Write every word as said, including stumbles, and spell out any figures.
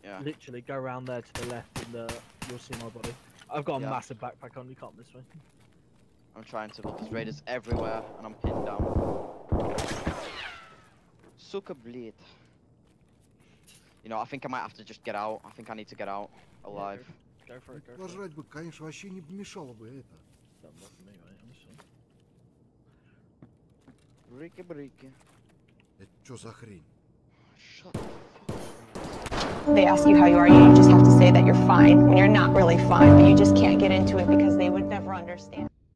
Yeah. Literally, go around there to the left, and uh, you'll see my body. I've got a Yeah. massive backpack on. You can't miss me. I'm trying to, but there's raiders everywhere, and I'm pinned down. Sucker bleed. You know, I think I might have to just get out. I think I need to get out alive. Yeah, go, go for it. Go for Пожрать бы, конечно, вообще не помешало бы это. Don't bother me, mate, honestly. Брики-брики. Это что за хрень? Shut the fuck up. They ask you how you are, you just have to say that you're fine when you're not really fine, but you just can't get into it because they would never understand.